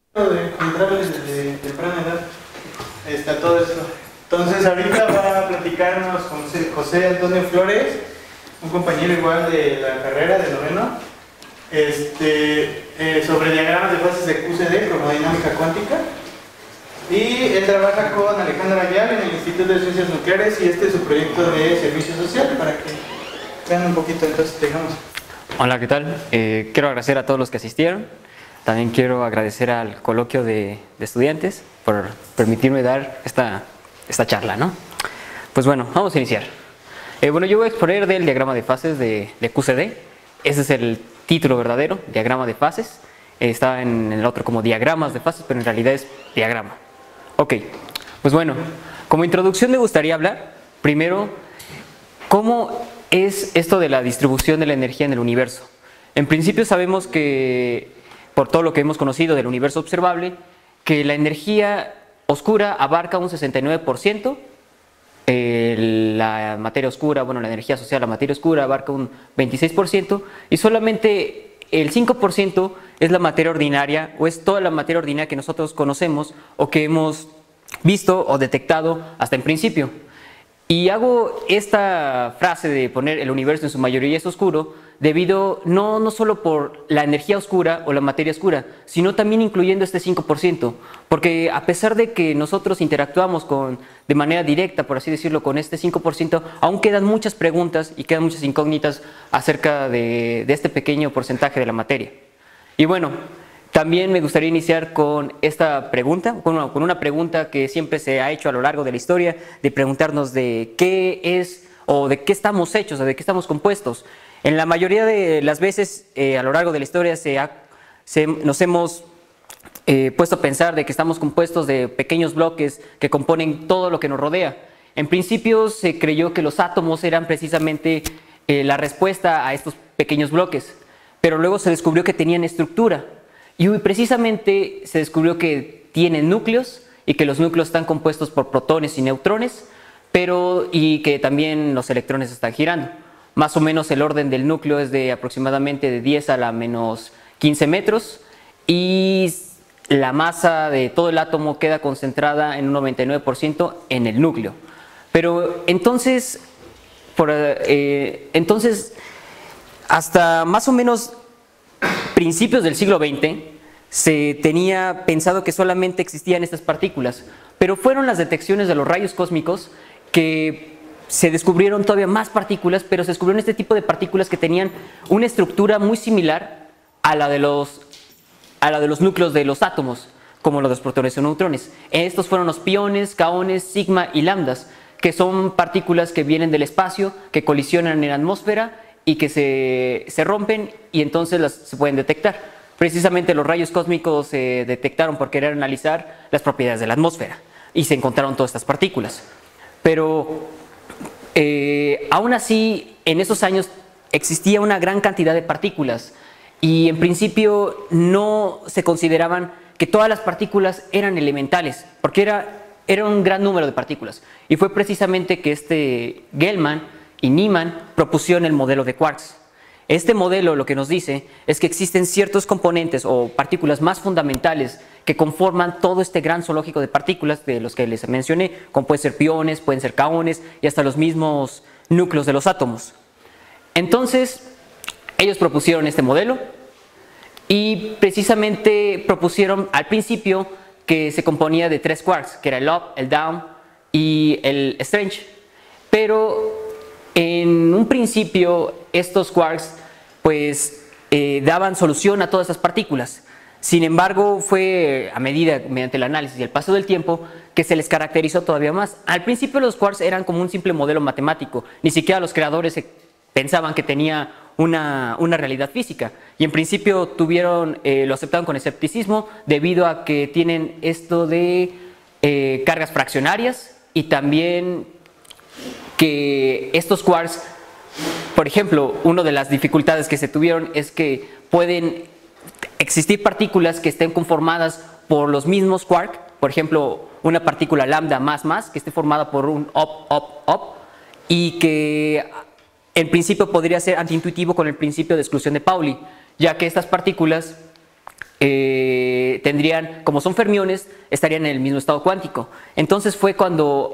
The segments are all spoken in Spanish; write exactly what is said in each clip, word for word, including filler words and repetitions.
De encontrarles desde temprana edad está todo esto. Entonces ahorita va a platicarnos José, José Antonio Flores, un compañero igual de la carrera de noveno, este, eh, sobre diagramas de fases de Q C D, cromodinámica cuántica. Y él trabaja con Alejandra Ayala en el Instituto de Ciencias Nucleares y este es su proyecto de servicio social, para que vean un poquito. Entonces dejamos. Hola, ¿qué tal? Eh, quiero agradecer a todos los que asistieron. También quiero agradecer al coloquio de, de estudiantes por permitirme dar esta, esta charla, ¿no? Pues bueno, vamos a iniciar. Eh, bueno, yo voy a exponer del diagrama de fases de, de Q C D. Ese es el título verdadero, diagrama de fases. Eh, está en el otro como diagramas de fases, pero en realidad es diagrama. Ok, pues bueno, como introducción me gustaría hablar, primero, cómo es esto de la distribución de la energía en el universo. En principio sabemos que, por todo lo que hemos conocido del universo observable, que la energía oscura abarca un sesenta y nueve por ciento, eh, la materia oscura, bueno, la energía asociada a la materia oscura abarca un veintiséis por ciento y solamente el cinco por ciento es la materia ordinaria, o es toda la materia ordinaria que nosotros conocemos o que hemos visto o detectado hasta en principio. Y hago esta frase de poner el universo en su mayoría es oscuro debido no, no solo por la energía oscura o la materia oscura, sino también incluyendo este cinco por ciento. Porque a pesar de que nosotros interactuamos con, de manera directa, por así decirlo, con este cinco por ciento, aún quedan muchas preguntas y quedan muchas incógnitas acerca de, de este pequeño porcentaje de la materia. Y bueno, también me gustaría iniciar con esta pregunta, con una, con una pregunta que siempre se ha hecho a lo largo de la historia, de preguntarnos de qué es o de qué estamos hechos o de qué estamos compuestos. En la mayoría de las veces eh, a lo largo de la historia se ha, se, nos hemos eh, puesto a pensar de que estamos compuestos de pequeños bloques que componen todo lo que nos rodea. En principio se creyó que los átomos eran precisamente eh, la respuesta a estos pequeños bloques, pero luego se descubrió que tenían estructura. Y precisamente se descubrió que tienen núcleos y que los núcleos están compuestos por protones y neutrones, pero y que también los electrones están girando. Más o menos el orden del núcleo es de aproximadamente de diez a la menos quince metros y la masa de todo el átomo queda concentrada en un noventa y nueve por ciento en el núcleo. Pero entonces, por, eh, entonces hasta más o menos principios del siglo veinte se tenía pensado que solamente existían estas partículas, pero fueron las detecciones de los rayos cósmicos que se descubrieron todavía más partículas, pero se descubrieron este tipo de partículas que tenían una estructura muy similar a la de los, a la de los núcleos de los átomos, como los de los protones o neutrones. Estos fueron los piones, kaones, sigma y lambdas, que son partículas que vienen del espacio, que colisionan en la atmósfera y que se, se rompen y entonces las se pueden detectar. Precisamente los rayos cósmicos se detectaron por querer analizar las propiedades de la atmósfera y se encontraron todas estas partículas. Pero eh, aún así, en esos años existía una gran cantidad de partículas y en principio no se consideraban que todas las partículas eran elementales, porque era, era un gran número de partículas. Y fue precisamente que este Gell-Mann y Niemann propusieron el modelo de quarks. Este modelo lo que nos dice es que existen ciertos componentes o partículas más fundamentales que conforman todo este gran zoológico de partículas de los que les mencioné, como pueden ser piones, pueden ser kaones y hasta los mismos núcleos de los átomos. Entonces, ellos propusieron este modelo y precisamente propusieron al principio que se componía de tres quarks, que era el up, el down y el strange. Pero en un principio estos quarks pues eh, daban solución a todas esas partículas. Sin embargo, fue a medida, mediante el análisis y el paso del tiempo, que se les caracterizó todavía más. Al principio los quarks eran como un simple modelo matemático, ni siquiera los creadores pensaban que tenía una, una realidad física. Y en principio tuvieron, eh, lo aceptaron con escepticismo debido a que tienen esto de eh, cargas fraccionarias y también que estos quarks, por ejemplo, una de las dificultades que se tuvieron es que pueden existir partículas que estén conformadas por los mismos quarks, por ejemplo, una partícula lambda más más que esté formada por un up, up, up, y que en principio podría ser antiintuitivo con el principio de exclusión de Pauli, ya que estas partículas eh, tendrían, como son fermiones, estarían en el mismo estado cuántico. Entonces fue cuando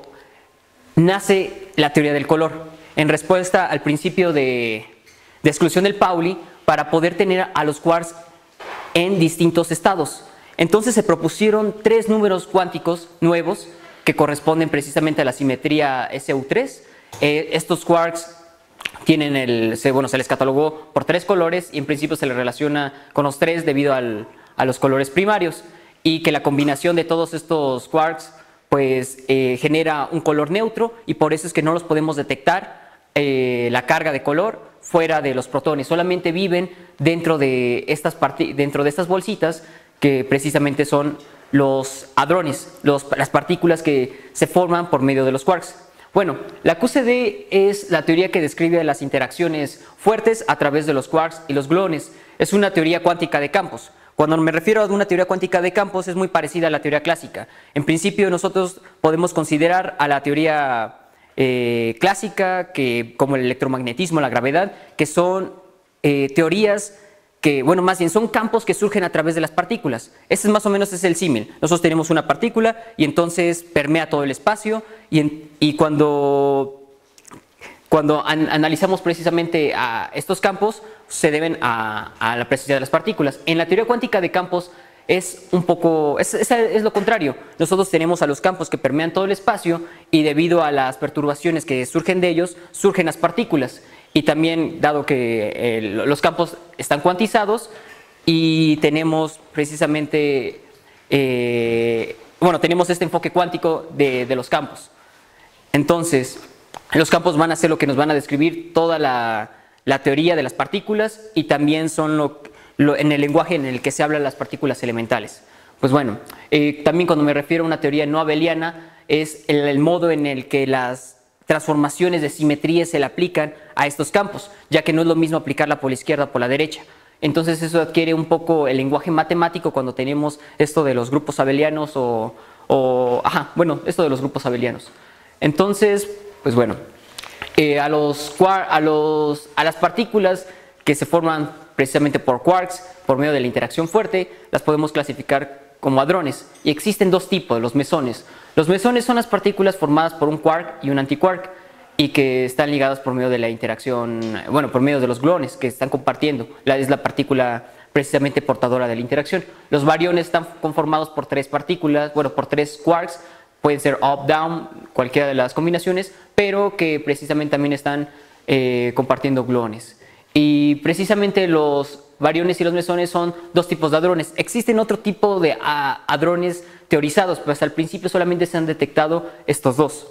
nace la teoría del color, en respuesta al principio de, de exclusión del Pauli, para poder tener a los quarks en distintos estados. Entonces se propusieron tres números cuánticos nuevos que corresponden precisamente a la simetría S U tres. Eh, estos quarks tienen el, se, bueno, se les catalogó por tres colores y en principio se les relaciona con los tres debido al, a los colores primarios, y que la combinación de todos estos quarks pues eh, genera un color neutro, y por eso es que no los podemos detectar eh, la carga de color fuera de los protones, solamente viven dentro de estas, dentro de estas bolsitas que precisamente son los hadrones, los, las partículas que se forman por medio de los quarks. Bueno, la Q C D es la teoría que describe las interacciones fuertes a través de los quarks y los gluones. Es una teoría cuántica de campos. Cuando me refiero a una teoría cuántica de campos, es muy parecida a la teoría clásica. En principio, nosotros podemos considerar a la teoría eh, clásica, que, como el electromagnetismo, la gravedad, que son eh, teorías que, bueno, más bien son campos que surgen a través de las partículas. Ese es más o menos es el símil. Nosotros tenemos una partícula y entonces permea todo el espacio, y, en, y cuando, cuando an, analizamos precisamente a estos campos, se deben a, a la presencia de las partículas. En la teoría cuántica de campos es un poco, es, es, es lo contrario. Nosotros tenemos a los campos que permean todo el espacio, y debido a las perturbaciones que surgen de ellos, surgen las partículas. Y también, dado que eh, los campos están cuantizados, y tenemos precisamente, eh, bueno, tenemos este enfoque cuántico de, de los campos. Entonces, los campos van a ser lo que nos van a describir toda la, la teoría de las partículas, y también son lo, lo, en el lenguaje en el que se hablan las partículas elementales. Pues bueno, eh, también cuando me refiero a una teoría no abeliana, es el, el modo en el que las transformaciones de simetría se le aplican a estos campos, ya que no es lo mismo aplicarla por la izquierda o por la derecha. Entonces eso adquiere un poco el lenguaje matemático cuando tenemos esto de los grupos abelianos o, o ajá, bueno, esto de los grupos abelianos. Entonces, pues bueno, eh, a, los, a, los, a las partículas que se forman precisamente por quarks, por medio de la interacción fuerte, las podemos clasificar como hadrones, y existen dos tipos, los mesones. Los mesones son las partículas formadas por un quark y un antiquark, y que están ligadas por medio de la interacción, bueno, por medio de los gluones que están compartiendo. La, es la partícula precisamente portadora de la interacción. Los bariones están conformados por tres partículas, bueno, por tres quarks, pueden ser up, down, cualquiera de las combinaciones, pero que precisamente también están eh, compartiendo gluones. Y precisamente los bariones y los mesones son dos tipos de hadrones. Existen otro tipo de hadrones teorizados, pero hasta el principio solamente se han detectado estos dos.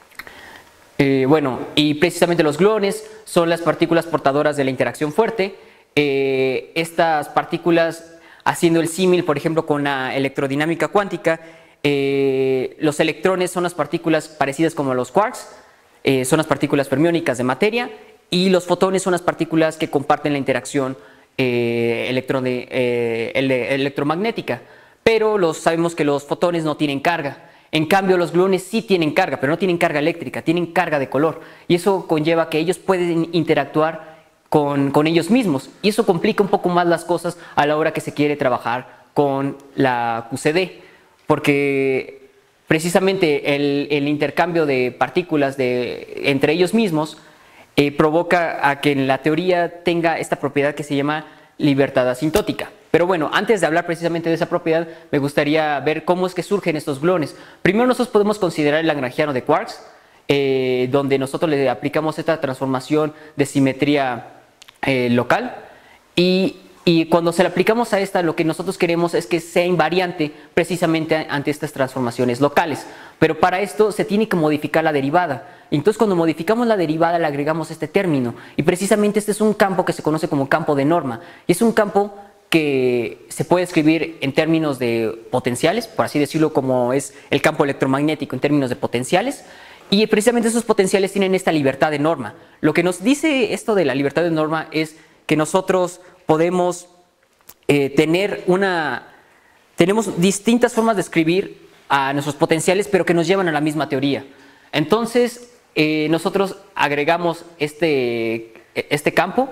Eh, bueno, y precisamente los gluones son las partículas portadoras de la interacción fuerte. Eh, estas partículas, haciendo el símil, por ejemplo, con la electrodinámica cuántica, eh, los electrones son las partículas parecidas como los quarks, eh, son las partículas fermiónicas de materia, y los fotones son las partículas que comparten la interacción eh, electro eh, ele electromagnética. Pero los, sabemos que los fotones no tienen carga. En cambio, los gluones sí tienen carga, pero no tienen carga eléctrica, tienen carga de color. Y eso conlleva que ellos pueden interactuar con, con ellos mismos. Y eso complica un poco más las cosas a la hora que se quiere trabajar con la Q C D. Porque precisamente el, el intercambio de partículas de, entre ellos mismos eh, provoca a que en la teoría tenga esta propiedad que se llama libertad asintótica. Pero bueno, antes de hablar precisamente de esa propiedad, me gustaría ver cómo es que surgen estos gluones. Primero, nosotros podemos considerar el lagrangiano de quarks, eh, donde nosotros le aplicamos esta transformación de simetría eh, local, y, y cuando se la aplicamos a esta, lo que nosotros queremos es que sea invariante precisamente ante estas transformaciones locales. Pero para esto se tiene que modificar la derivada. Entonces, cuando modificamos la derivada, le agregamos este término, y precisamente este es un campo que se conoce como campo de norma, y es un campo que se puede escribir en términos de potenciales, por así decirlo, como es el campo electromagnético en términos de potenciales, y precisamente esos potenciales tienen esta libertad de norma. Lo que nos dice esto de la libertad de norma es que nosotros podemos eh, tener una, tenemos distintas formas de escribir a nuestros potenciales, pero que nos llevan a la misma teoría. Entonces, eh, nosotros agregamos este, este campo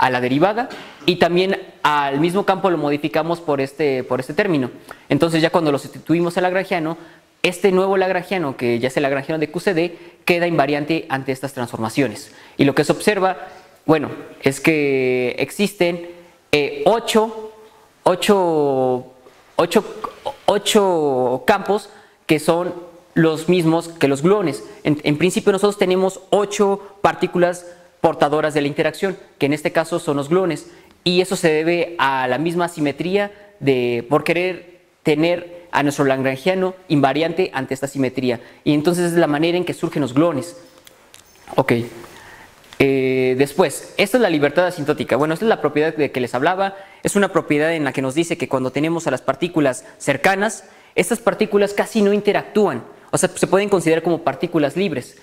a la derivada, y también al mismo campo lo modificamos por este, por este término. Entonces ya cuando lo sustituimos al lagrangiano, este nuevo lagrangiano, que ya es el lagrangiano de Q C D, queda invariante ante estas transformaciones. Y lo que se observa, bueno, es que existen eh, ocho, ocho, ocho, ocho campos que son los mismos que los gluones. En, en principio nosotros tenemos ocho partículas portadoras de la interacción, que en este caso son los gluones, y eso se debe a la misma simetría de por querer tener a nuestro lagrangiano invariante ante esta simetría, y entonces es la manera en que surgen los gluones. Ok, eh, después, esta es la libertad asintótica. Bueno, esta es la propiedad de que les hablaba. Es una propiedad en la que nos dice que cuando tenemos a las partículas cercanas, estas partículas casi no interactúan, o sea, se pueden considerar como partículas libres,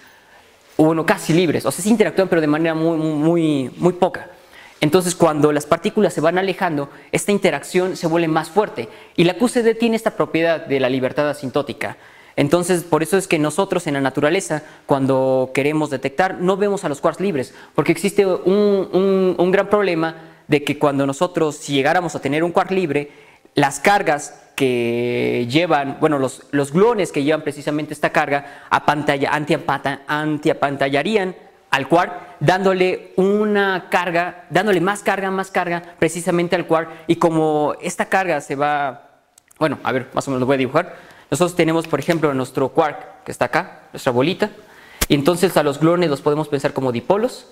o bueno, casi libres, o sea, sí interactúan pero de manera muy, muy, muy poca. Entonces cuando las partículas se van alejando, esta interacción se vuelve más fuerte, y la Q C D tiene esta propiedad de la libertad asintótica. Entonces por eso es que nosotros en la naturaleza, cuando queremos detectar, no vemos a los quarks libres, porque existe un, un, un gran problema de que cuando nosotros, si llegáramos a tener un quark libre, las cargas que llevan, bueno, los, los gluones que llevan precisamente esta carga apantalla, antiapanta, antiapantallarían al quark, dándole una carga, dándole más carga, más carga precisamente al quark, y como esta carga se va, bueno, a ver, más o menos lo voy a dibujar. Nosotros tenemos, por ejemplo, nuestro quark que está acá, nuestra bolita, y entonces a los gluones los podemos pensar como dipolos,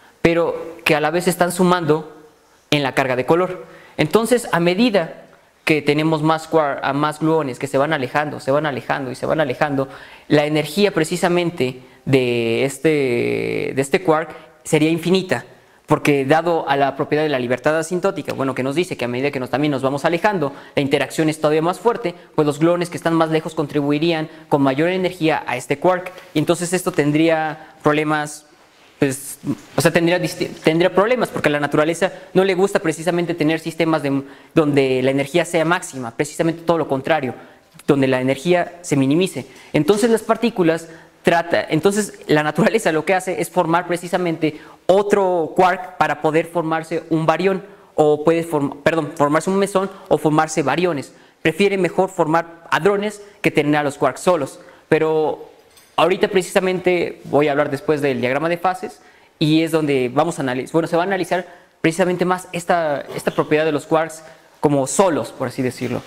pero que a la vez están sumando en la carga de color. Entonces, a medida que tenemos más, quark, a más gluones que se van alejando, se van alejando y se van alejando, la energía precisamente de este, de este quark sería infinita, porque dado a la propiedad de la libertad asintótica, bueno, que nos dice que a medida que nos, también nos vamos alejando, la interacción es todavía más fuerte, pues los gluones que están más lejos contribuirían con mayor energía a este quark, y entonces esto tendría problemas. Pues, o sea, tendría, tendría problemas, porque a la naturaleza no le gusta precisamente tener sistemas de, donde la energía sea máxima, precisamente todo lo contrario, donde la energía se minimice. Entonces las partículas trata, entonces la naturaleza lo que hace es formar precisamente otro quark para poder formarse un barión, o puede form, perdón, formarse un mesón o formarse bariones. Prefiere mejor formar hadrones que tener a los quarks solos, pero ahorita precisamente voy a hablar después del diagrama de fases, y es donde vamos a analizar, bueno, se va a analizar precisamente más esta, esta propiedad de los quarks como solos, por así decirlo.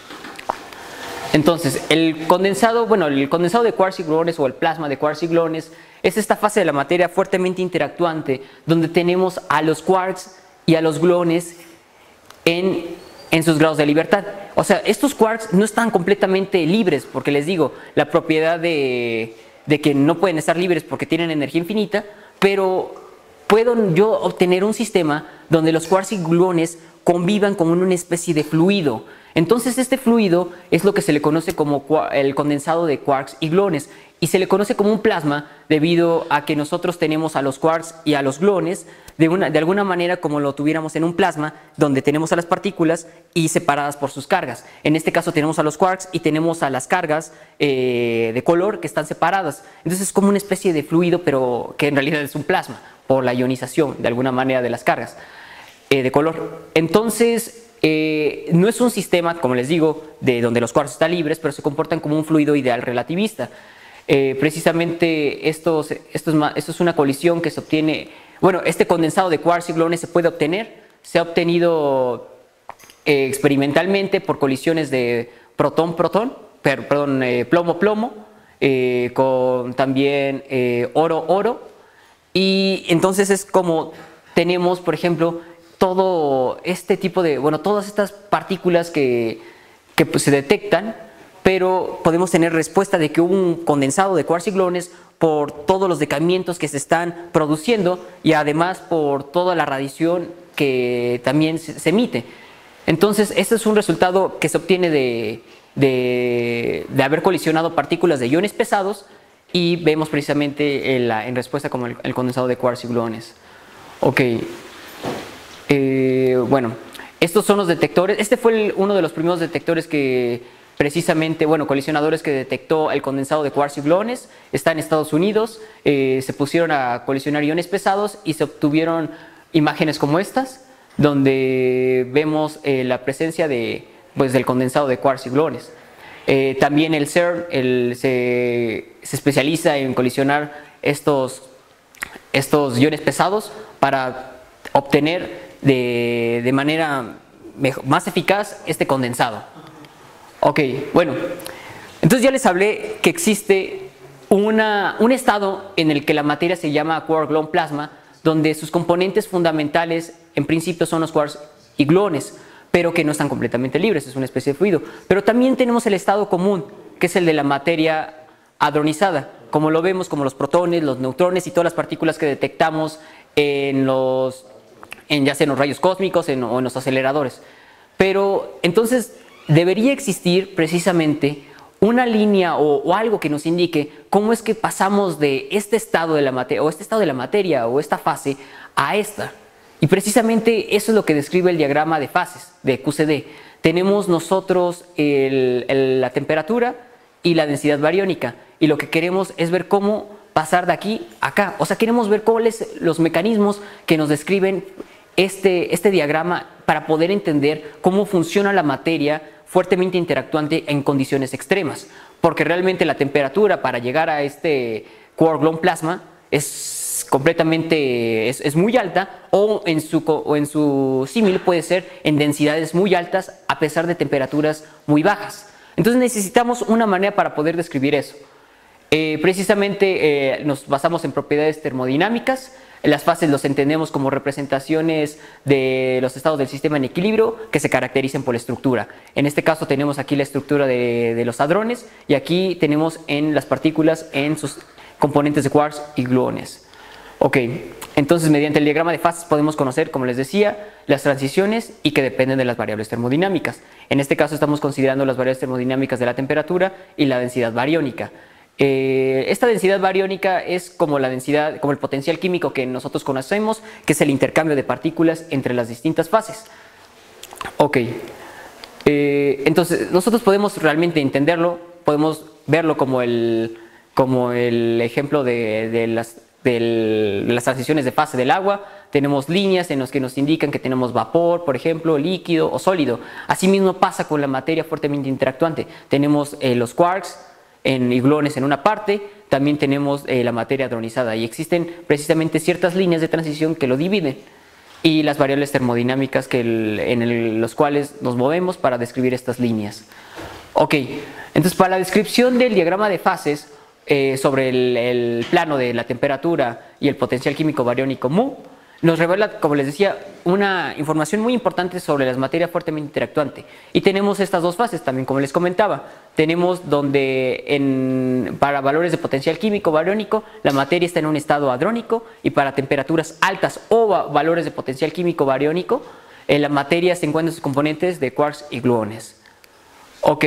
Entonces, el condensado, bueno, el condensado de quarks y gluones, o el plasma de quarks y gluones, es esta fase de la materia fuertemente interactuante, donde tenemos a los quarks y a los gluones en, en sus grados de libertad. O sea, estos quarks no están completamente libres, porque les digo, la propiedad de de que no pueden estar libres porque tienen energía infinita, pero puedo yo obtener un sistema donde los quarks y gluones convivan como en una especie de fluido. Entonces este fluido es lo que se le conoce como el condensado de quarks y gluones, y se le conoce como un plasma debido a que nosotros tenemos a los quarks y a los gluones de, una, de alguna manera como lo tuviéramos en un plasma, donde tenemos a las partículas y separadas por sus cargas. En este caso tenemos a los quarks y tenemos a las cargas eh, de color que están separadas. Entonces es como una especie de fluido, pero que en realidad es un plasma, por la ionización de alguna manera de las cargas eh, de color. Entonces eh, no es un sistema, como les digo, de donde los quarks están libres, pero se comportan como un fluido ideal relativista. Eh, precisamente esto, esto, es, esto es una colisión que se obtiene, bueno, este condensado de quarks y gluones se puede obtener, se ha obtenido eh, experimentalmente por colisiones de protón-protón, per, perdón, eh, plomo-plomo, eh, con también oro-oro, eh, y entonces es como tenemos, por ejemplo, todo este tipo de, bueno, todas estas partículas que, que pues, se detectan, pero podemos tener respuesta de que hubo un condensado de quarks y gluones por todos los decaimientos que se están produciendo, y además por toda la radiación que también se, se emite. Entonces este es un resultado que se obtiene de, de, de haber colisionado partículas de iones pesados, y vemos precisamente en, la, en respuesta como el, el condensado de quarks y gluones. Ok, eh, bueno, estos son los detectores. Este fue el, uno de los primeros detectores que precisamente, bueno, colisionadores que detectó el condensado de quarks y gluones. Está en Estados Unidos, eh, se pusieron a colisionar iones pesados y se obtuvieron imágenes como estas, donde vemos eh, la presencia de, pues, del condensado de quarks y gluones. Eh, también el CERN el, se, se especializa en colisionar estos, estos iones pesados para obtener de, de manera mejor, más eficaz este condensado. Ok, bueno, entonces ya les hablé que existe una, un estado en el que la materia se llama quark-gluon plasma, donde sus componentes fundamentales en principio son los quarks y gluones, pero que no están completamente libres, es una especie de fluido. Pero también tenemos el estado común, que es el de la materia hadronizada, como lo vemos como los protones, los neutrones y todas las partículas que detectamos en los, en, ya sea en los rayos cósmicos en, o en los aceleradores. Pero entonces debería existir precisamente una línea o, o algo que nos indique cómo es que pasamos de este estado de la materia o este estado de la materia o esta fase a esta. Y precisamente eso es lo que describe el diagrama de fases de Q C D. Tenemos nosotros el, el, la temperatura y la densidad bariónica, y lo que queremos es ver cómo pasar de aquí a acá. O sea, queremos ver cuáles son los mecanismos que nos describen este, este diagrama para poder entender cómo funciona la materia fuertemente interactuante en condiciones extremas, porque realmente la temperatura para llegar a este quark-gluon plasma es completamente, es, es muy alta, o en su, o en su símil puede ser en densidades muy altas a pesar de temperaturas muy bajas. Entonces necesitamos una manera para poder describir eso. Eh, precisamente eh, nos basamos en propiedades termodinámicas. Las fases los entendemos como representaciones de los estados del sistema en equilibrio que se caracterizan por la estructura. En este caso tenemos aquí la estructura de, de los hadrones, y aquí tenemos en las partículas en sus componentes de quarks y gluones. Ok, entonces mediante el diagrama de fases podemos conocer, como les decía, las transiciones y que dependen de las variables termodinámicas. En este caso estamos considerando las variables termodinámicas de la temperatura y la densidad bariónica. Eh, esta densidad bariónica es como la densidad, como el potencial químico que nosotros conocemos, que es el intercambio de partículas entre las distintas fases. Ok, eh, entonces nosotros podemos realmente entenderlo, podemos verlo como el, como el ejemplo de, de, las, de las transiciones de fase del agua. Tenemos líneas en las que nos indican que tenemos vapor, por ejemplo, líquido o sólido. Asimismo pasa con la materia fuertemente interactuante. Tenemos eh, los quarks en, y gluones en una parte, también tenemos eh, la materia hadronizada, y existen precisamente ciertas líneas de transición que lo dividen, y las variables termodinámicas que el, en el, los cuales nos movemos para describir estas líneas. Ok, entonces para la descripción del diagrama de fases eh, sobre el, el plano de la temperatura y el potencial químico bariónico mu, nos revela, como les decía, una información muy importante sobre la materia fuertemente interactuante. Y tenemos estas dos fases también, como les comentaba. Tenemos donde en, para valores de potencial químico bariónico la materia está en un estado hadrónico, y para temperaturas altas o valores de potencial químico bariónico eh, la materia se encuentra en sus componentes de quarks y gluones. Ok,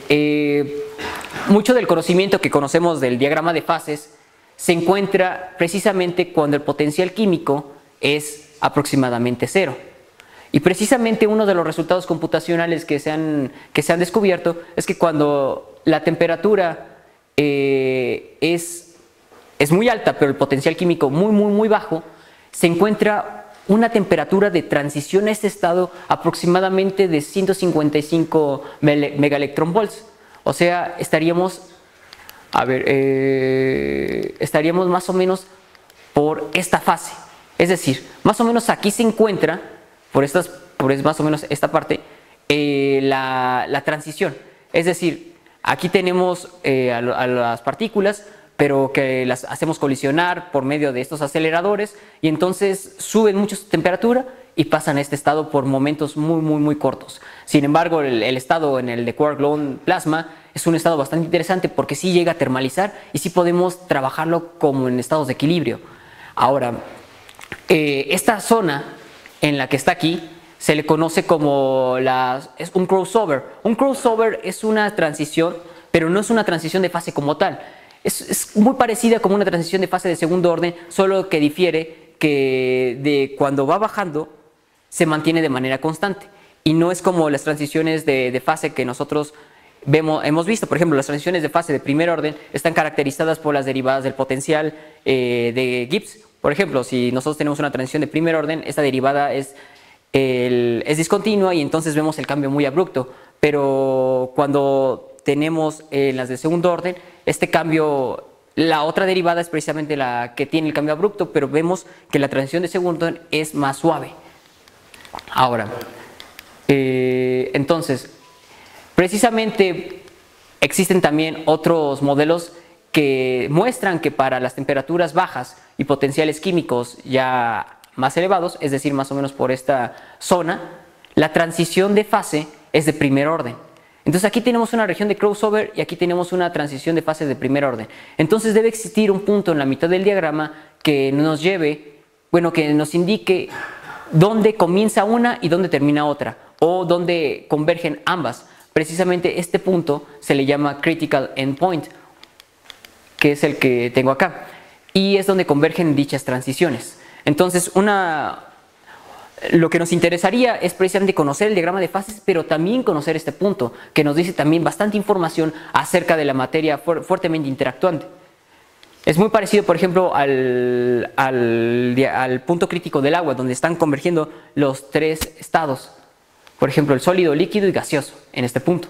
eh, mucho del conocimiento que conocemos del diagrama de fases se encuentra precisamente cuando el potencial químico es aproximadamente cero. Y precisamente uno de los resultados computacionales que se han, que se han descubierto es que cuando la temperatura eh, es, es muy alta, pero el potencial químico muy, muy, muy bajo, se encuentra una temperatura de transición a este estado aproximadamente de ciento cincuenta y cinco megaelectronvolts. O sea, estaríamos, a ver, eh, estaríamos más o menos por esta fase. Es decir, más o menos aquí se encuentra, por, estas, por más o menos esta parte, eh, la, la transición. Es decir, aquí tenemos eh, a, a las partículas, pero que las hacemos colisionar por medio de estos aceleradores, y entonces suben mucho su temperatura y pasan a este estado por momentos muy, muy, muy cortos. Sin embargo, el, el estado en el de quark-gluon plasma es un estado bastante interesante, porque sí llega a termalizar y sí podemos trabajarlo como en estados de equilibrio. Ahora, Eh, esta zona en la que está aquí se le conoce como la, es un crossover. Un crossover es una transición, pero no es una transición de fase como tal. Es, es muy parecida como una transición de fase de segundo orden, solo que difiere que de cuando va bajando se mantiene de manera constante, y no es como las transiciones de, de fase que nosotros vemos, hemos visto. Por ejemplo, las transiciones de fase de primer orden están caracterizadas por las derivadas del potencial eh, de Gibbs. Por ejemplo, si nosotros tenemos una transición de primer orden, esta derivada es el, es discontinua y entonces vemos el cambio muy abrupto. Pero cuando tenemos en las de segundo orden, este cambio, la otra derivada es precisamente la que tiene el cambio abrupto, pero vemos que la transición de segundo orden es más suave. Ahora, eh, entonces, precisamente existen también otros modelos que muestran que para las temperaturas bajas y potenciales químicos ya más elevados, es decir, más o menos por esta zona, la transición de fase es de primer orden. Entonces aquí tenemos una región de crossover y aquí tenemos una transición de fase de primer orden. Entonces debe existir un punto en la mitad del diagrama que nos lleve, bueno, que nos indique dónde comienza una y dónde termina otra, o dónde convergen ambas. Precisamente este punto se le llama critical endpoint, que es el que tengo acá, y es donde convergen dichas transiciones. Entonces, una, lo que nos interesaría es precisamente conocer el diagrama de fases, pero también conocer este punto, que nos dice también bastante información acerca de la materia fu fuertemente interactuante. Es muy parecido, por ejemplo, al, al, al punto crítico del agua, donde están convergiendo los tres estados. Por ejemplo, el sólido, líquido y gaseoso, en este punto.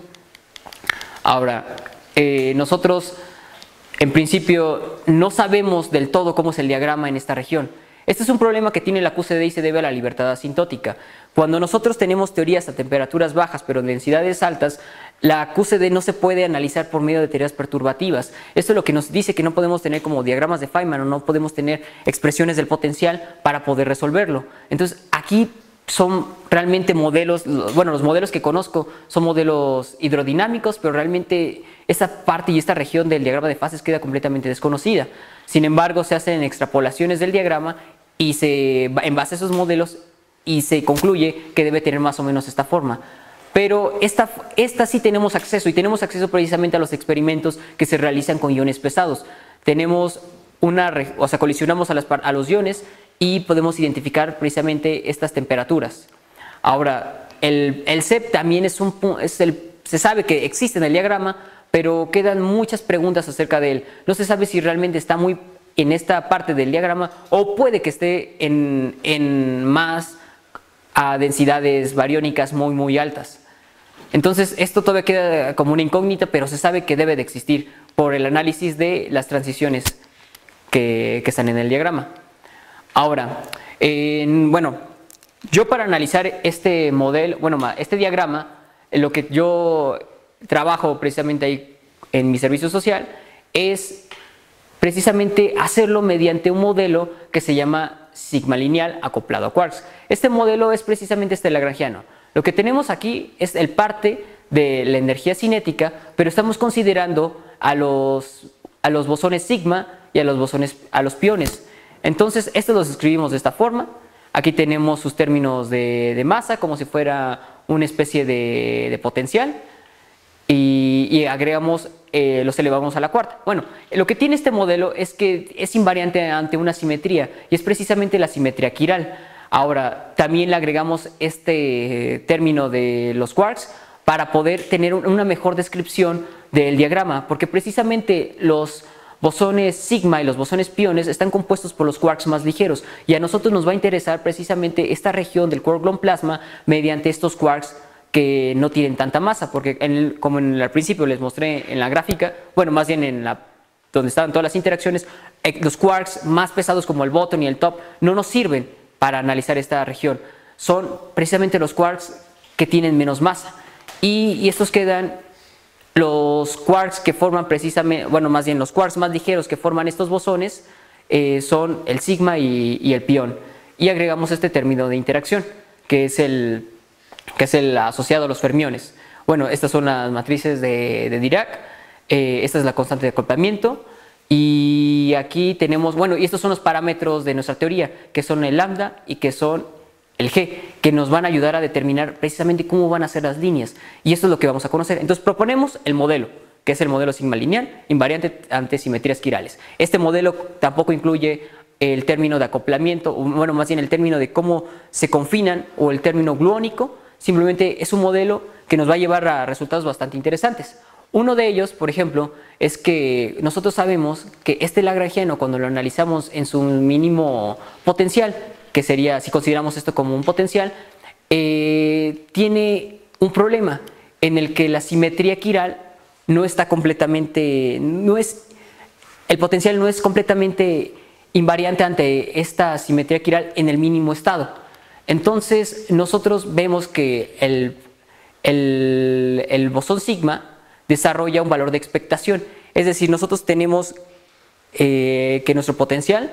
Ahora, eh, nosotros, en principio, no sabemos del todo cómo es el diagrama en esta región. Este es un problema que tiene la Q C D y se debe a la libertad asintótica. Cuando nosotros tenemos teorías a temperaturas bajas pero en densidades altas, la Q C D no se puede analizar por medio de teorías perturbativas. Esto es lo que nos dice que no podemos tener como diagramas de Feynman o no podemos tener expresiones del potencial para poder resolverlo. Entonces aquí son realmente modelos, bueno, los modelos que conozco son modelos hidrodinámicos, pero realmente esa parte y esta región del diagrama de fases queda completamente desconocida. Sin embargo, se hacen extrapolaciones del diagrama y se, en base a esos modelos y se concluye que debe tener más o menos esta forma. Pero esta, esta sí tenemos acceso y tenemos acceso precisamente a los experimentos que se realizan con iones pesados. Tenemos una, o sea, colisionamos a, las, a los iones y podemos identificar precisamente estas temperaturas. Ahora, el, el C E P también es un, es el, se sabe que existe en el diagrama, pero quedan muchas preguntas acerca de él. No se sabe si realmente está muy en esta parte del diagrama o puede que esté en, en más a densidades bariónicas muy muy altas. Entonces esto todavía queda como una incógnita, pero se sabe que debe de existir por el análisis de las transiciones que, que están en el diagrama. Ahora, eh, bueno, yo para analizar este modelo, bueno, este diagrama, lo que yo trabajo precisamente ahí en mi servicio social es precisamente hacerlo mediante un modelo que se llama sigma lineal acoplado a quarks. Este modelo es precisamente este lagrangiano. Lo que tenemos aquí es el parte de la energía cinética, pero estamos considerando a los, a los bosones sigma y a los bosones, a los piones. Entonces, estos los escribimos de esta forma. Aquí tenemos sus términos de, de masa, como si fuera una especie de, de potencial. Y, y agregamos, eh, los elevamos a la cuarta. Bueno, lo que tiene este modelo es que es invariante ante una simetría, y es precisamente la simetría quiral. Ahora, también le agregamos este término de los quarks para poder tener una mejor descripción del diagrama, porque precisamente los bosones sigma y los bosones piones están compuestos por los quarks más ligeros, y a nosotros nos va a interesar precisamente esta región del quark-gluon plasma mediante estos quarks que no tienen tanta masa, porque en el, como en el principio les mostré en la gráfica, bueno, más bien en la donde estaban todas las interacciones, los quarks más pesados como el bottom y el top no nos sirven para analizar esta región. Son precisamente los quarks que tienen menos masa, y, y estos quedan los quarks que forman precisamente, bueno, más bien los quarks más ligeros que forman estos bosones eh, son el sigma y, y el pión, y agregamos este término de interacción que es el que es el asociado a los fermiones. Bueno, estas son las matrices de, de Dirac, eh, esta es la constante de acoplamiento, y aquí tenemos, bueno, y estos son los parámetros de nuestra teoría, que son el lambda y que son el G, que nos van a ayudar a determinar precisamente cómo van a ser las líneas, y esto es lo que vamos a conocer. Entonces proponemos el modelo, que es el modelo sigma lineal, invariante ante simetrías quirales. Este modelo tampoco incluye el término de acoplamiento, o bueno, más bien el término de cómo se confinan, o el término gluónico. Simplemente es un modelo que nos va a llevar a resultados bastante interesantes. Uno de ellos, por ejemplo, es que nosotros sabemos que este lagrangiano, cuando lo analizamos en su mínimo potencial, que sería, si consideramos esto como un potencial, eh, tiene un problema en el que la simetría quiral no está completamente, no es, el potencial no es completamente invariante ante esta simetría quiral en el mínimo estado. Entonces nosotros vemos que el, el, el bosón sigma desarrolla un valor de expectación, es decir, nosotros tenemos eh, que nuestro potencial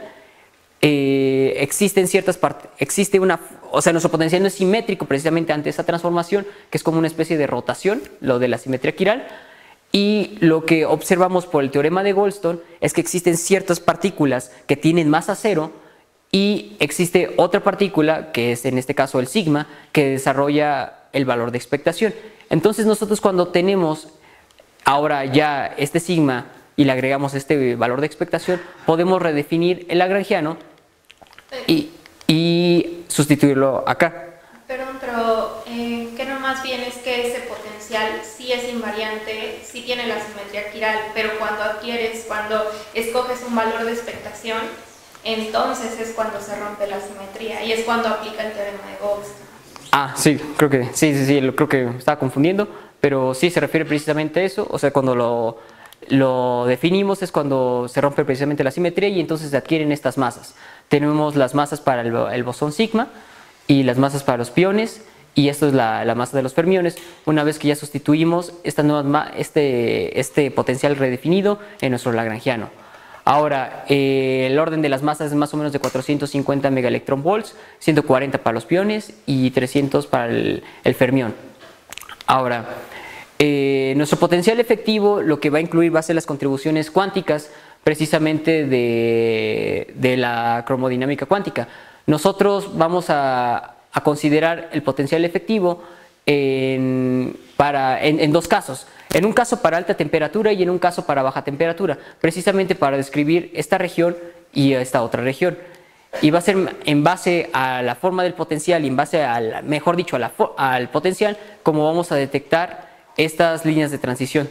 eh, existe en ciertas partes, existe una, o sea, nuestro potencial no es simétrico precisamente ante esa transformación, que es como una especie de rotación, lo de la simetría quiral. Y lo que observamos por el teorema de Goldstone es que existen ciertas partículas que tienen masa cero y existe otra partícula, que es en este caso el sigma, que desarrolla el valor de expectación. Entonces nosotros cuando tenemos ahora ya este sigma y le agregamos este valor de expectación, podemos redefinir el lagrangiano y, y sustituirlo acá. Perdón, pero eh, que no más bien es que ese potencial sí es invariante, sí tiene la simetría quiral, pero cuando adquieres, cuando escoges un valor de expectación, entonces es cuando se rompe la simetría y es cuando aplica el teorema de Goldstone. Ah, sí, creo que sí, sí, sí, creo que me estaba confundiendo, pero sí se refiere precisamente a eso, o sea, cuando lo, lo definimos es cuando se rompe precisamente la simetría y entonces se adquieren estas masas. Tenemos las masas para el, el bosón sigma y las masas para los piones, y esto es la, la masa de los fermiones. Una vez que ya sustituimos esta nueva, este, este potencial redefinido en nuestro lagrangiano. Ahora, eh, el orden de las masas es más o menos de cuatrocientos cincuenta megaelectronvolts, ciento cuarenta para los piones y trescientos para el, el fermión. Ahora, eh, nuestro potencial efectivo lo que va a incluir va a ser las contribuciones cuánticas precisamente de, de la cromodinámica cuántica. Nosotros vamos a, a considerar el potencial efectivo en, para, en, en dos casos. En un caso para alta temperatura y en un caso para baja temperatura, precisamente para describir esta región y esta otra región. Y va a ser en base a la forma del potencial y en base al, mejor dicho, a la, al potencial, como vamos a detectar estas líneas de transición.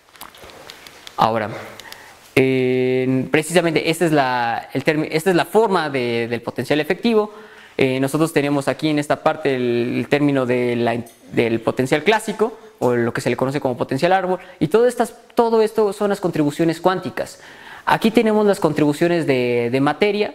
Ahora, eh, precisamente esta es la, el esta es la forma de, del potencial efectivo. Eh, nosotros tenemos aquí en esta parte el, el término de la, del potencial clásico, o lo que se le conoce como potencial árbol, y todo, estas, todo esto son las contribuciones cuánticas. Aquí tenemos las contribuciones de, de materia,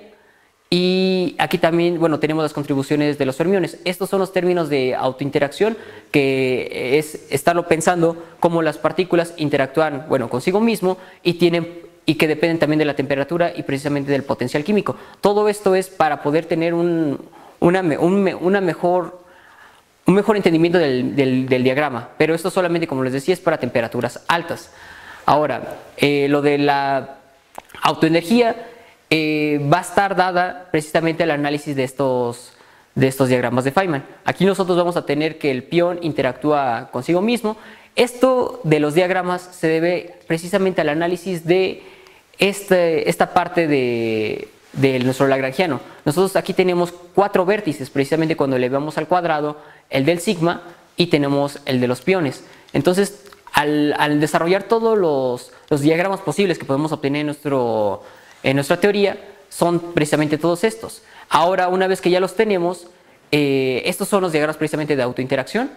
y aquí también, bueno, tenemos las contribuciones de los fermiones. Estos son los términos de autointeracción, que es estarlo pensando cómo las partículas interactúan, bueno, consigo mismo, y, tienen, y que dependen también de la temperatura y precisamente del potencial químico. Todo esto es para poder tener un, una, un, una mejor... un mejor entendimiento del, del, del diagrama, pero esto solamente, como les decía, es para temperaturas altas. Ahora, eh, lo de la autoenergía eh, va a estar dada precisamente al análisis de estos, de estos diagramas de Feynman. Aquí nosotros vamos a tener que el pión interactúa consigo mismo. Esto de los diagramas se debe precisamente al análisis de este, esta parte de... de nuestro lagrangiano. Nosotros aquí tenemos cuatro vértices, precisamente cuando elevamos al cuadrado el del sigma y tenemos el de los piones. Entonces, al, al desarrollar todos los, los diagramas posibles que podemos obtener en, nuestro, en nuestra teoría, son precisamente todos estos. Ahora, una vez que ya los tenemos, eh, estos son los diagramas precisamente de autointeracción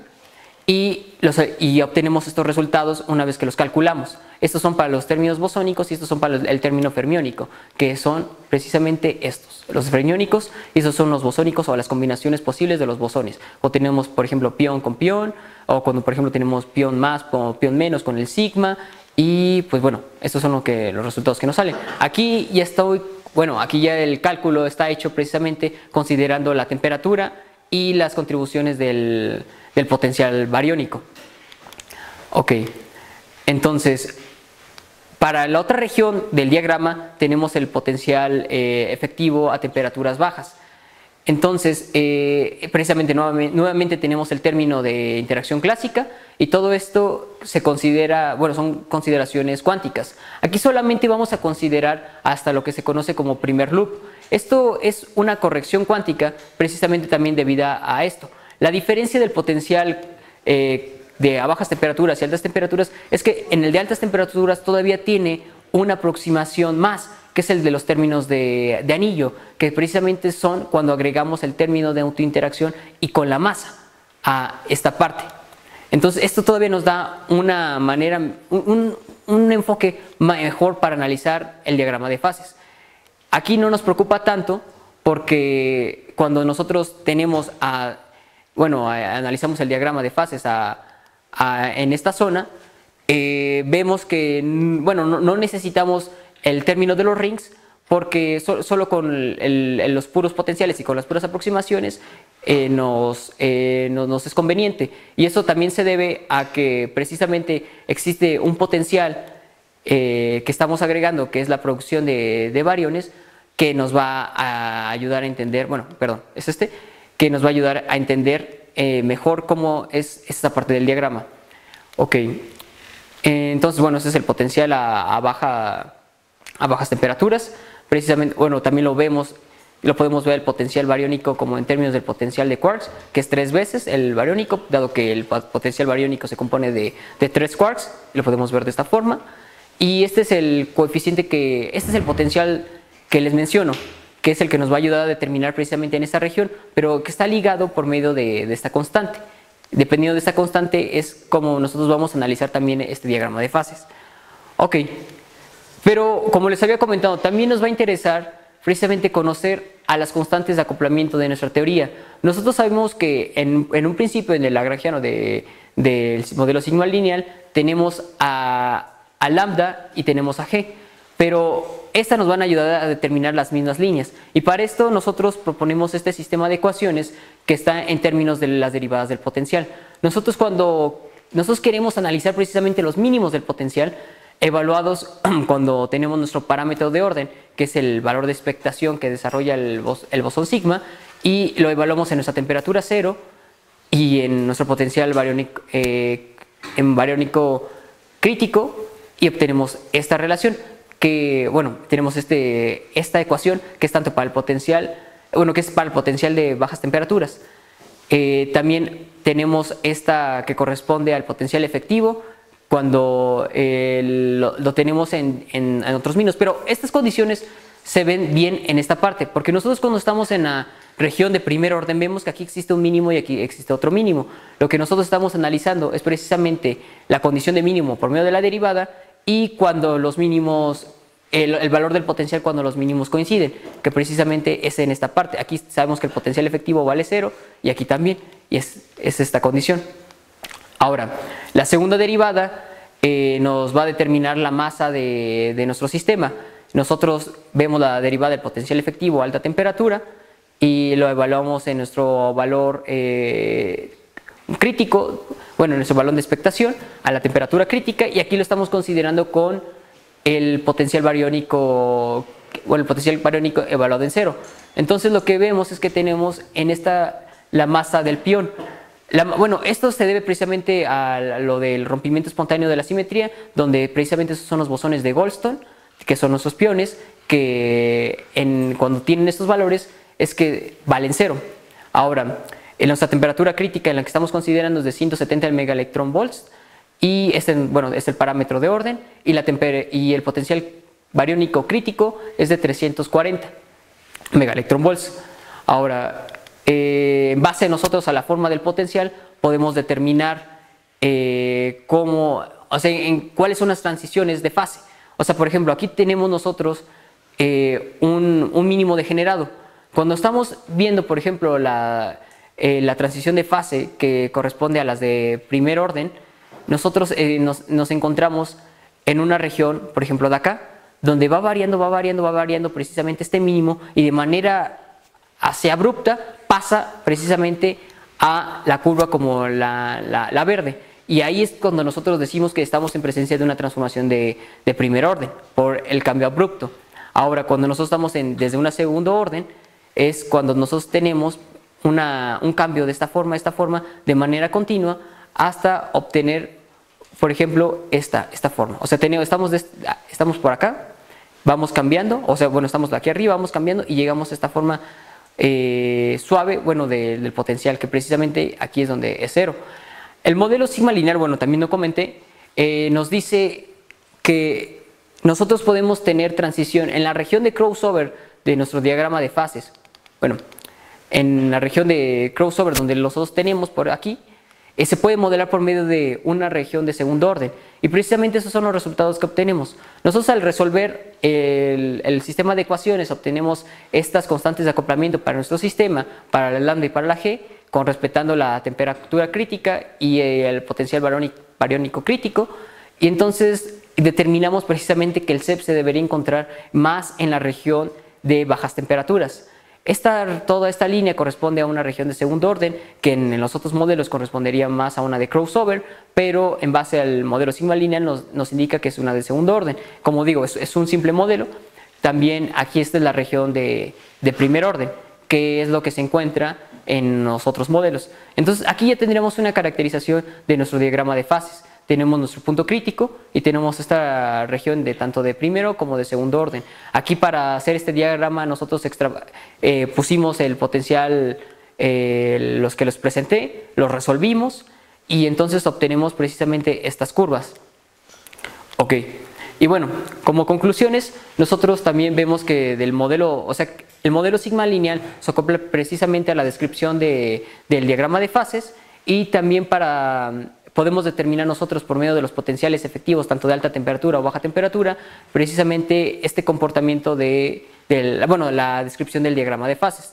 y, los, y obtenemos estos resultados una vez que los calculamos. Estos son para los términos bosónicos y estos son para el término fermiónico, que son precisamente estos, los fermiónicos, y esos son los bosónicos o las combinaciones posibles de los bosones. O tenemos, por ejemplo, pión con pión, o cuando, por ejemplo, tenemos pión más o pión menos con el sigma, y pues bueno, estos son lo que, los resultados que nos salen. Aquí ya estoy, bueno, aquí ya el cálculo está hecho precisamente considerando la temperatura y las contribuciones del, del potencial bariónico. Ok, entonces... para la otra región del diagrama tenemos el potencial eh, efectivo a temperaturas bajas. Entonces, eh, precisamente nuevamente, nuevamente tenemos el término de interacción clásica y todo esto se considera, bueno, son consideraciones cuánticas. Aquí solamente vamos a considerar hasta lo que se conoce como primer loop. Esto es una corrección cuántica precisamente también debida a esto. La diferencia del potencial eh, de a bajas temperaturas y altas temperaturas es que en el de altas temperaturas todavía tiene una aproximación más, que es el de los términos de, de anillo, que precisamente son cuando agregamos el término de autointeracción y con la masa. a esta parte. Entonces esto todavía nos da una manera, un, un, un enfoque mejor para analizar el diagrama de fases. Aquí no nos preocupa tanto porque cuando nosotros tenemos a, bueno, a, analizamos el diagrama de fases a, a, en esta zona, eh, vemos que, bueno, no, no necesitamos el término de los rings porque so, solo con el, el, los puros potenciales y con las puras aproximaciones eh, nos, eh, nos, nos es conveniente. Y eso también se debe a que precisamente existe un potencial eh, que estamos agregando, que es la producción de, de bariones, que nos va a ayudar a entender, bueno, perdón, es este, que nos va a ayudar a entender eh, mejor cómo es esta parte del diagrama. Ok, entonces, bueno, ese es el potencial a, a, baja, a bajas temperaturas. Precisamente, bueno, también lo vemos, lo podemos ver el potencial bariónico como en términos del potencial de quarks, que es tres veces el bariónico, dado que el potencial bariónico se compone de, de tres quarks, lo podemos ver de esta forma. Y este es el coeficiente que, este es el potencial que les menciono, que es el que nos va a ayudar a determinar precisamente en esta región, pero que está ligado por medio de, de esta constante. Dependiendo de esta constante es como nosotros vamos a analizar también este diagrama de fases. Ok, pero como les había comentado, también nos va a interesar precisamente conocer a las constantes de acoplamiento de nuestra teoría. Nosotros sabemos que en, en un principio en el lagrangiano de, del modelo sigma lineal tenemos a, a lambda y tenemos a g, pero estas nos van a ayudar a determinar las mismas líneas, y para esto nosotros proponemos este sistema de ecuaciones que está en términos de las derivadas del potencial. Nosotros cuando nosotros queremos analizar precisamente los mínimos del potencial evaluados cuando tenemos nuestro parámetro de orden, que es el valor de expectación que desarrolla el, bos el bosón sigma, y lo evaluamos en nuestra temperatura cero y en nuestro potencial bariónico, eh, en bariónico crítico, y obtenemos esta relación que, bueno, tenemos este, esta ecuación que es tanto para el potencial, bueno, que es para el potencial de bajas temperaturas. Eh, también tenemos esta que corresponde al potencial efectivo cuando eh, lo, lo tenemos en, en, en otros mínimos, pero estas condiciones se ven bien en esta parte, porque nosotros cuando estamos en la región de primer orden vemos que aquí existe un mínimo y aquí existe otro mínimo. Lo que nosotros estamos analizando es precisamente la condición de mínimo por medio de la derivada y cuando los mínimos, el, el valor del potencial cuando los mínimos coinciden, que precisamente es en esta parte. Aquí sabemos que el potencial efectivo vale cero y aquí también, y es, es esta condición. Ahora, la segunda derivada eh, nos va a determinar la masa de, de nuestro sistema. Nosotros vemos la derivada del potencial efectivo a alta temperatura y lo evaluamos en nuestro valor eh, crítico, bueno, en nuestro valor de expectación a la temperatura crítica, y aquí lo estamos considerando con el potencial bariónico, bueno, el potencial bariónico evaluado en cero. Entonces lo que vemos es que tenemos en esta la masa del pión. La, bueno, esto se debe precisamente a lo del rompimiento espontáneo de la simetría, donde precisamente esos son los bosones de Goldstone, que son nuestros piones, que en, cuando tienen estos valores es que valen cero. Ahora, en nuestra temperatura crítica en la que estamos considerando es de ciento setenta megaelectronvolts, y este, bueno, es el parámetro de orden, y, la y el potencial bariónico crítico es de trescientos cuarenta megaelectronvolts. Ahora, Eh, en base nosotros a la forma del potencial podemos determinar eh, cómo, o sea, en cuáles son las transiciones de fase. O sea, por ejemplo, aquí tenemos nosotros eh, un, un mínimo degenerado. Cuando estamos viendo, por ejemplo, la, eh, la transición de fase que corresponde a las de primer orden, nosotros eh, nos, nos encontramos en una región, por ejemplo, de acá, donde va variando, va variando, va variando precisamente este mínimo, y de manera así abrupta pasa precisamente a la curva como la, la, la verde, y ahí es cuando nosotros decimos que estamos en presencia de una transformación de, de primer orden por el cambio abrupto. Ahora, cuando nosotros estamos en, desde una segundo orden, es cuando nosotros tenemos una, un cambio de esta forma, esta forma, de manera continua hasta obtener, por ejemplo, esta, esta forma. O sea, tenemos, estamos, de, estamos por acá, vamos cambiando, o sea, bueno, estamos aquí arriba, vamos cambiando y llegamos a esta forma Eh, suave, bueno, de, del potencial, que precisamente aquí es donde es cero. El modelo sigma lineal, bueno, también lo comenté, eh, nos dice que nosotros podemos tener transición en la región de crossover de nuestro diagrama de fases. Bueno, en la región de crossover, donde los dos tenemos por aquí, eh, se puede modelar por medio de una región de segundo orden. Y precisamente esos son los resultados que obtenemos. Nosotros al resolver el, el sistema de ecuaciones obtenemos estas constantes de acoplamiento para nuestro sistema, para la lambda y para la g, con respetando la temperatura crítica y el potencial bariónico crítico. Y entonces determinamos precisamente que el C E P se debería encontrar más en la región de bajas temperaturas. Esta, toda esta línea corresponde a una región de segundo orden, que en, en los otros modelos correspondería más a una de crossover, pero en base al modelo sigma lineal nos, nos indica que es una de segundo orden. Como digo, es, es un simple modelo. También aquí esta es la región de, de primer orden, que es lo que se encuentra en los otros modelos. Entonces aquí ya tendríamos una caracterización de nuestro diagrama de fases. Tenemos nuestro punto crítico y tenemos esta región de tanto de primero como de segundo orden. Aquí para hacer este diagrama nosotros extra, eh, pusimos el potencial, eh, los que les presenté, los resolvimos y entonces obtenemos precisamente estas curvas. Ok, y bueno, como conclusiones, nosotros también vemos que del modelo, o sea, el modelo sigma lineal se acopla precisamente a la descripción de, del diagrama de fases y también para... podemos determinar nosotros por medio de los potenciales efectivos, tanto de alta temperatura o baja temperatura, precisamente este comportamiento de, de bueno, la descripción del diagrama de fases.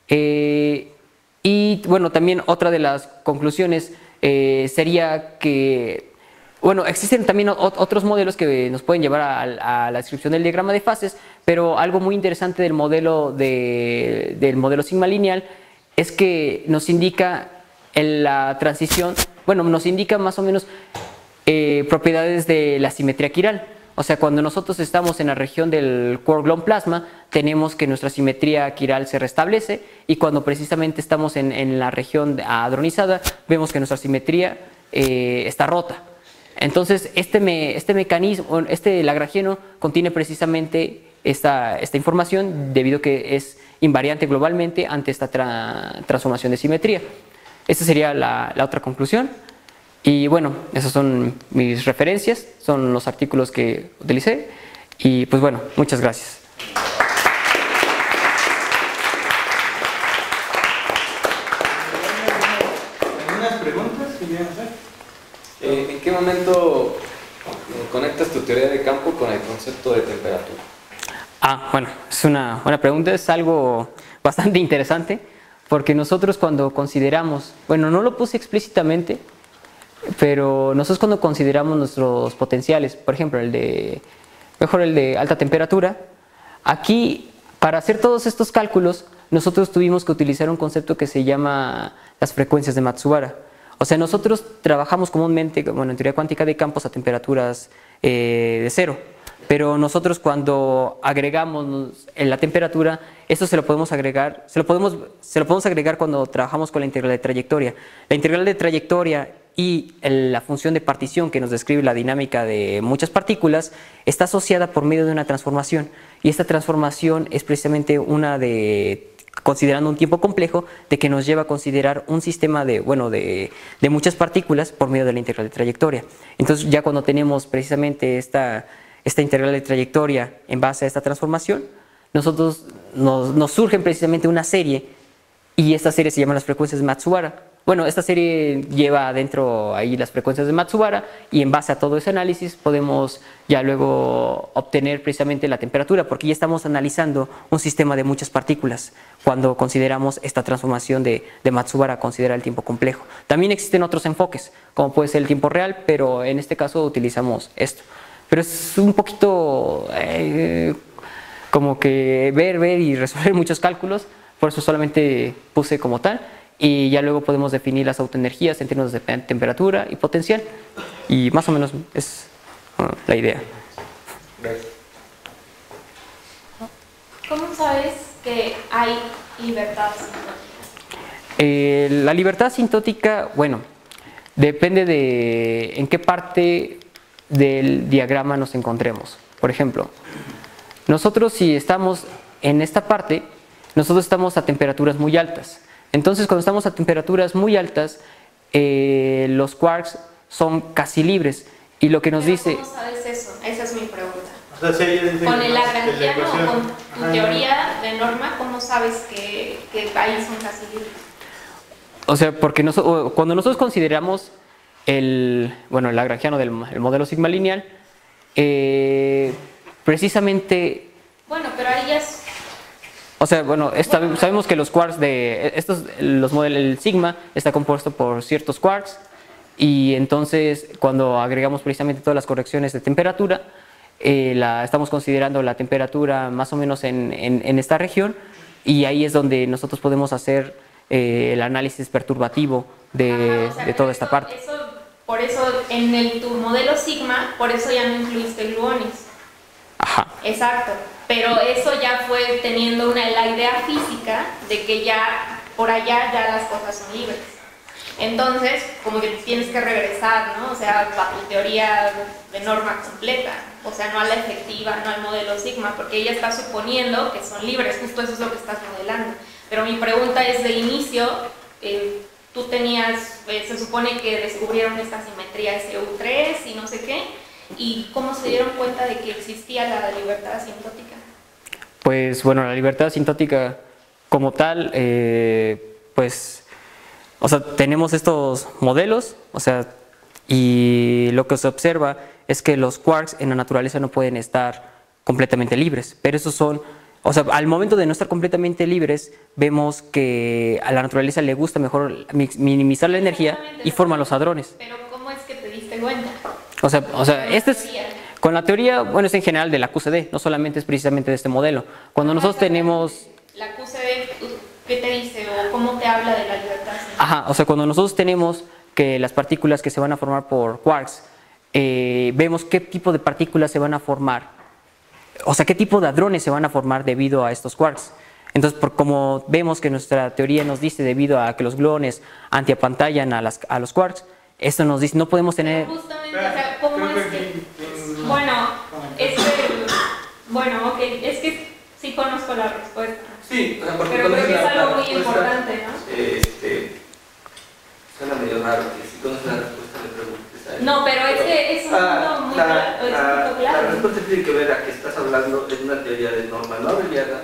Eh, y bueno, también otra de las conclusiones eh, sería que, bueno, existen también otros modelos que nos pueden llevar a, a la descripción del diagrama de fases, pero algo muy interesante del modelo, de, del modelo sigma lineal es que nos indica en la transición, bueno, nos indica más o menos eh, propiedades de la simetría quiral. O sea, cuando nosotros estamos en la región del quark-gluon plasma, tenemos que nuestra simetría quiral se restablece, y cuando precisamente estamos en, en la región hadronizada, vemos que nuestra simetría eh, está rota. Entonces, este, me, este mecanismo, este lagrangiano contiene precisamente esta, esta información, debido a que es invariante globalmente ante esta tra transformación de simetría. Esta sería la, la otra conclusión. Y bueno, esas son mis referencias, son los artículos que utilicé. Y pues bueno, muchas gracias. ¿Algunas preguntas que quieran hacer? Eh, ¿En qué momento conectas tu teoría de campo con el concepto de temperatura? Ah, bueno, es una buena pregunta, es algo bastante interesante. Porque nosotros cuando consideramos, bueno, no lo puse explícitamente, pero nosotros cuando consideramos nuestros potenciales, por ejemplo, el de, mejor el de alta temperatura, aquí, para hacer todos estos cálculos, nosotros tuvimos que utilizar un concepto que se llama las frecuencias de Matsubara. O sea, nosotros trabajamos comúnmente, bueno, en teoría cuántica de campos a temperaturas eh, de cero. Pero nosotros cuando agregamos en la temperatura, esto se lo podemos agregar, se lo podemos, se lo podemos agregar cuando trabajamos con la integral de trayectoria. La integral de trayectoria y el, la función de partición que nos describe la dinámica de muchas partículas está asociada por medio de una transformación. Y esta transformación es precisamente una de, considerando un tiempo complejo, de que nos lleva a considerar un sistema de, bueno, de, de muchas partículas por medio de la integral de trayectoria. Entonces ya cuando tenemos precisamente esta... esta integral de trayectoria en base a esta transformación, nosotros nos, nos surgen precisamente una serie, y esta serie se llama las frecuencias de Matsubara. Bueno, esta serie lleva adentro ahí las frecuencias de Matsubara, y en base a todo ese análisis podemos ya luego obtener precisamente la temperatura, porque ya estamos analizando un sistema de muchas partículas cuando consideramos esta transformación de, de Matsubara, considera el tiempo complejo. También existen otros enfoques, como puede ser el tiempo real, pero en este caso utilizamos esto. Pero es un poquito eh, como que ver, ver y resolver muchos cálculos, por eso solamente puse como tal, y ya luego podemos definir las autoenergías en términos de temperatura y potencial, y más o menos es uh, la idea. ¿Cómo sabes que hay libertad asintótica? Eh, la libertad asintótica, bueno, depende de en qué parte del diagrama nos encontremos. Por ejemplo, nosotros si estamos en esta parte, nosotros estamos a temperaturas muy altas. Entonces cuando estamos a temperaturas muy altas, eh, los quarks son casi libres, y lo que nos Pero dice... ¿cómo sabes eso? Esa es mi pregunta. O sea, si hay evidencia Con que el más de la lagrangiano ecuación. o con tu Ajá. teoría de Norma, ¿cómo sabes que, que ahí son casi libres? O sea, porque noso- o- cuando nosotros consideramos el, bueno, el lagrangiano del mo- el modelo sigma lineal, eh, precisamente, Bueno, pero ahí ya es... o sea, bueno, esta- sabemos que los quarks de estos, los modelos, el sigma está compuesto por ciertos quarks y entonces cuando agregamos precisamente todas las correcciones de temperatura, eh, la, estamos considerando la temperatura más o menos en, en, en esta región y ahí es donde nosotros podemos hacer eh, el análisis perturbativo de, Ajá, o sea, de pero toda esta eso- parte. eso- por eso en el, tu modelo sigma, por eso ya no incluiste gluones. Ajá. Exacto, pero eso ya fue teniendo una, la idea física de que ya por allá ya las cosas son libres. Entonces, como que tienes que regresar, ¿no? O sea, a tu teoría de Norma completa, o sea, no a la efectiva, no al modelo sigma, porque ella está suponiendo que son libres, justo eso es lo que estás modelando. Pero mi pregunta es, de inicio, eh, tú tenías, eh, se supone que descubrieron esta simetría S U tres y no sé qué, ¿y cómo se dieron cuenta de que existía la libertad asintótica? Pues bueno, la libertad asintótica como tal, eh, pues, o sea, tenemos estos modelos, o sea, y lo que se observa es que los quarks en la naturaleza no pueden estar completamente libres, pero esos son, o sea, al momento de no estar completamente libres, vemos que a la naturaleza le gusta mejor mi- minimizar la energía y forma los hadrones. Pero ¿cómo es que te diste cuenta? O sea, o sea, Con la este es, teoría. con la teoría, bueno, es en general de la Q C D, no solamente es precisamente de este modelo. Cuando nosotros tenemos, La Q C D, ¿qué te dice o cómo te habla de la libertad asintótica? ajá, o sea, cuando nosotros tenemos que las partículas que se van a formar por quarks, eh, vemos qué tipo de partículas se van a formar, o sea, qué tipo de hadrones se van a formar debido a estos quarks. Entonces, por como vemos que nuestra teoría nos dice debido a que los gluones antiapantallan a, las, a los quarks, esto nos dice no podemos tener. Pero justamente, o sea, ¿cómo Creo que es que...? aquí tiene una- Bueno, comentario. es que... Bueno, ok, es que sí conozco la respuesta. Sí, o sea, porque Pero conoces creo que es la- la algo muy respuesta, importante, ¿no? Este, suena medio raro que si conoces la respuesta le preguntes a él. No, pero es que es un Ah, punto muy la, claro, es un la- punto claro. la respuesta tiene que ver a que estás hablando de una teoría de norma no abeliana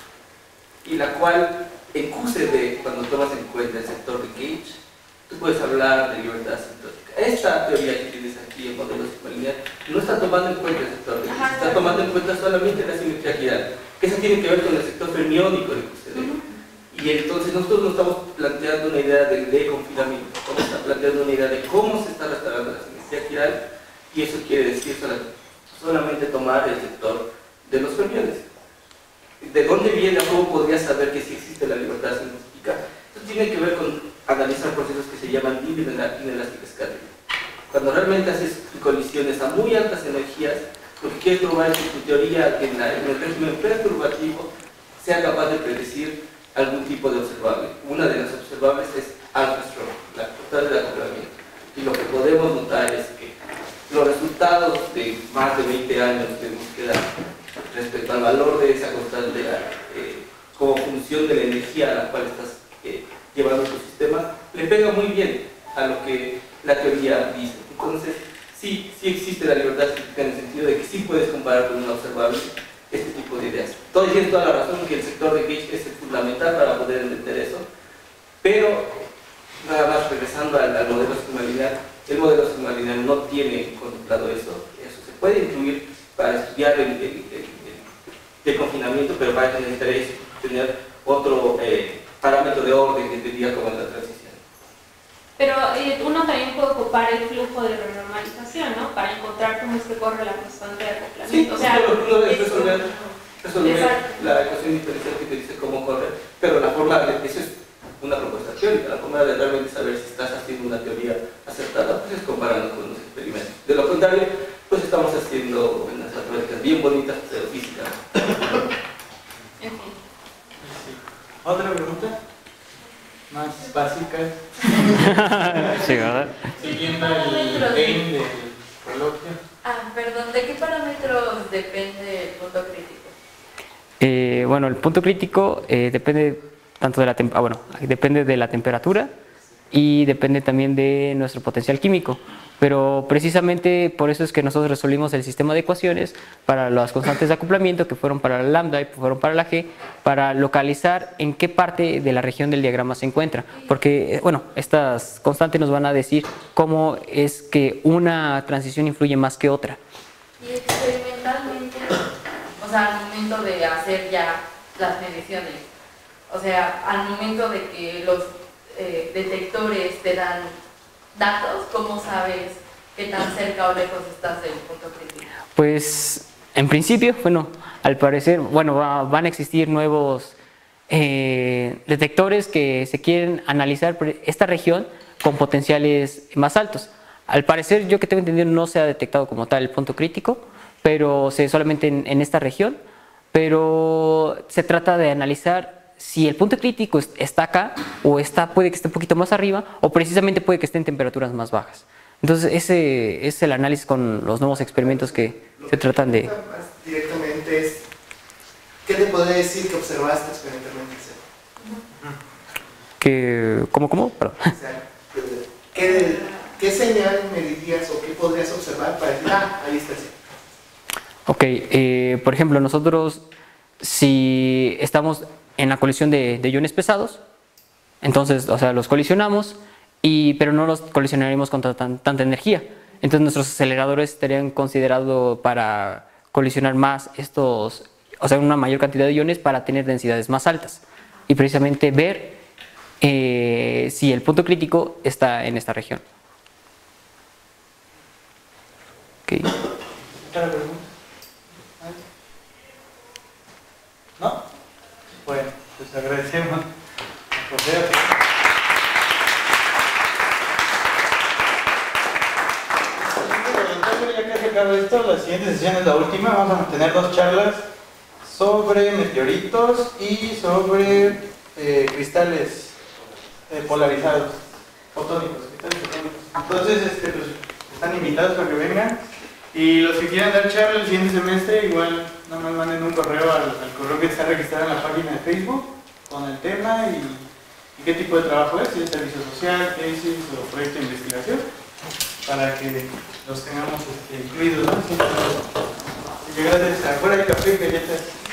y la cual en Q C D, cuando tomas en cuenta el sector de Gauge, tú puedes hablar de libertad asintótica. Esta teoría que tienes aquí, el modelo sigma-lineal, no está tomando en cuenta el sector de Gauge, Ajá, está claro. tomando en cuenta solamente la simetría quiral, que eso tiene que ver con el sector fermiónico de Q C D. Ujú. Y entonces nosotros no estamos planteando una idea de, de confinamiento, estamos está planteando una idea de cómo se está restaurando la simetría quiral, y eso quiere decir sola- solamente tomar el sector de los fermiones. ¿De dónde viene o cómo podría saber que sí existe la libertad asintótica? Esto tiene que ver con analizar procesos que se llaman inelástico scattering. Cuando realmente haces colisiones a muy altas energías, lo que quieres probar es que tu teoría en, la- en el régimen perturbativo sea capaz de predecir algún tipo de observable. Una de las observables es alpha stroke, la total del acoplamiento. Y lo que podemos notar es que los resultados de más de veinte años de búsqueda respecto al valor de esa constante eh, como función de la energía a la cual estás eh, llevando tu sistema, le pega muy bien a lo que la teoría dice. Entonces, sí, sí existe la libertad científica en el sentido de que sí puedes comparar con una observable este tipo de ideas. Todo tienes toda la razón que el sector de Gauge es fundamental para poder entender eso, pero nada más regresando al, al modelo sigma-lineal, el modelo sigma-lineal no tiene contemplado eso. Eso se puede incluir para estudiar el, el, el, el, el confinamiento, pero para eso necesitaréis tener otro eh, parámetro de orden que tendría como en la transición. Pero eh, uno también puede ocupar el flujo de renormalización, ¿no? Para encontrar cómo es que corre la constante de Sí, acoplamiento. o sea, uno, uno debe es- resolver, resolver Exacto. la ecuación diferencial que te dice cómo correr, pero la forma de, eso es una propuesta teórica, la forma de realmente saber si estás haciendo una teoría acertada, pues es comparando con los experimentos. De lo contrario, pues estamos haciendo unas prácticas bien bonitas, pero físicas. En fin. Sí. ¿Otra pregunta? Más básica. Sí, ¿verdad? Siguiendo el aim del coloquio. Ah, perdón, ¿de qué parámetros depende el punto crítico? Eh, bueno, el punto crítico eh, depende tanto de la tem- ah, bueno, depende de la temperatura y depende también de nuestro potencial químico. Pero precisamente por eso es que nosotros resolvimos el sistema de ecuaciones para las constantes de acoplamiento, que fueron para la lambda y fueron para la g, para localizar en qué parte de la región del diagrama se encuentra. Porque, bueno, estas constantes nos van a decir cómo es que una transición influye más que otra. Y experimentalmente, o sea, al momento de hacer ya las mediciones, o sea, al momento de que los eh, detectores te dan datos, ¿cómo sabes qué tan cerca o lejos estás del punto crítico? Pues, en principio, bueno, al parecer, bueno, va, van a existir nuevos eh, detectores que se quieren analizar esta región con potenciales más altos. Al parecer, yo que tengo entendido, no se ha detectado como tal el punto crítico, pero se, solamente en, en esta región, pero se trata de analizar si el punto crítico está acá o está, puede que esté un poquito más arriba o precisamente puede que esté en temperaturas más bajas. Entonces ese es el análisis con los nuevos experimentos que Lo se tratan de... Más directamente es, ¿qué te podría decir que observaste experimentalmente? Que, ¿Cómo, cómo? Perdón. O sea, ¿qué, ¿qué señal me dirías o qué podrías observar para decir, ah, ahí está el cielo? Ok, eh, por ejemplo, nosotros si estamos en la colisión de, de iones pesados, entonces, o sea, los colisionamos, y, pero no los colisionaremos con tan, tanta energía. Entonces nuestros aceleradores estarían considerados para colisionar más estos, o sea, una mayor cantidad de iones para tener densidades más altas. Y precisamente ver eh, si el punto crítico está en esta región. Okay. ¿Otra pregunta? ¿No? Bueno, pues agradecemos. José. Ya casi acaba esto, la siguiente sesión es la última. Vamos a tener dos charlas sobre meteoritos y sobre eh, cristales eh, polarizados, fotónicos, cristales fotónicos. Entonces, este, pues, están invitados para que vengan. Y los que quieran dar charla el siguiente semestre, igual nada más manden un correo al, al correo que está registrado en la página de Facebook con el tema y, y qué tipo de trabajo es, si es servicio social, tesis o proyecto de investigación, para que los tengamos este, incluidos, ¿no? Y gracias, afuera hay café y galletas.